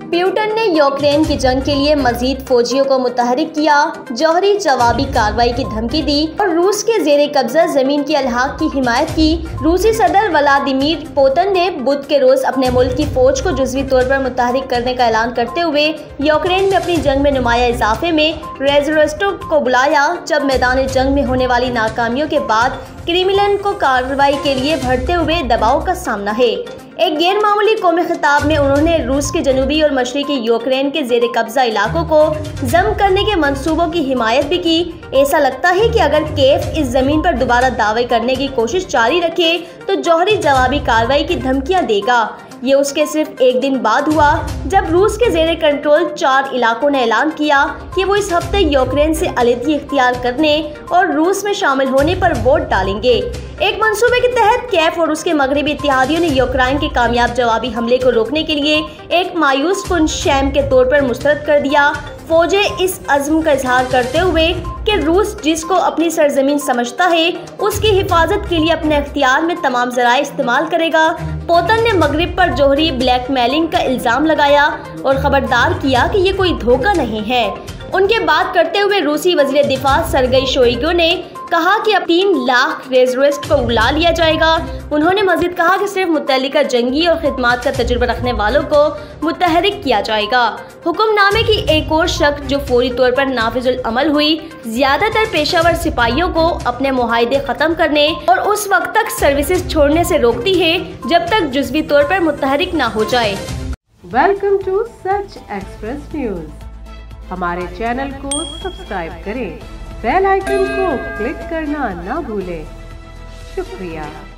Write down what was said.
Putin ने Ukraine की जंग के लिए मजीद फौजियों को मुतहरिक किया, जौहरी जवाबी कार्रवाई की धमकी दी और रूस के जेरे कब्जा जमीन की अलहाक की हिमायत की। रूसी सदर व्लादिमीर पुतिन ने बुध के रोज अपने मुल्क की फौज को जुज़वी तौर पर मुतहरिक करने का ऐलान करते हुए यूक्रेन में अपनी जंग में नुमाया इजाफे में रेज़र्विस्टों को बुलाया। जब मैदान जंग में होने वाली नाकामियों के बाद क्रेमलिन को कार्रवाई के लिए बढ़ते हुए दबाव का सामना है। एक गैर मामूली कौमी खिताब में उन्होंने रूस के जनूबी और मशरकी यूक्रेन के जेर कब्जा इलाकों को जम करने के मंसूबों की हिमायत भी की। ऐसा लगता है कि अगर कीव इस जमीन पर दोबारा दावे करने की कोशिश जारी रखे तो जौहरी जवाबी कार्रवाई की धमकियां देगा। ये उसके सिर्फ एक दिन बाद हुआ जब रूस के जेरे कंट्रोल 4 इलाकों ने ऐलान किया कि वो इस हफ्ते यूक्रेन से अलहदगी इख्तियार करने और रूस में शामिल होने पर वोट डालेंगे। एक मंसूबे के तहत कीव और उसके मगरबी इत्तेहादियों ने यूक्रेन के कामयाब जवाबी हमले को रोकने के लिए एक मायूस कुन शैम के तौर पर मुस्तरद कर दिया। फौजें इस अज़्म का इजहार करते हुए कि रूस जिसको अपनी सरजमीन समझता है उसकी हिफाजत के लिए अपने अख्तियार में तमाम ज़राए इस्तेमाल करेगा। पुतिन ने मगरिब पर जौहरी ब्लैकमेलिंग का इल्ज़ाम लगाया और खबरदार किया कि ये कोई धोखा नहीं है। उनके बात करते हुए रूसी वज़ीर दिफा सरगई शोइगु ने कहा कि अब 3 लाख रेज़र्विस्ट को बुला लिया जाएगा। उन्होंने मजीद कहा कि सिर्फ मुतल्लिका जंगी और खिदमात का तजुर्बा रखने वालों को मुतहरिक किया जाएगा। हुक्मनामे की एक और शर्त जो फौरी तौर पर नाफिजुल अमल हुई, ज्यादातर पेशावर सिपाहियों को अपने मुआहदे खत्म करने और उस वक्त तक सर्विसेज छोड़ने से रोकती है जब तक जुज़वी तौर पर मुतहरिक ना हो जाए। Welcome to Sach express news. हमारे चैनल को सब्सक्राइब करें, बेल आइकन को क्लिक करना ना भूलें। शुक्रिया।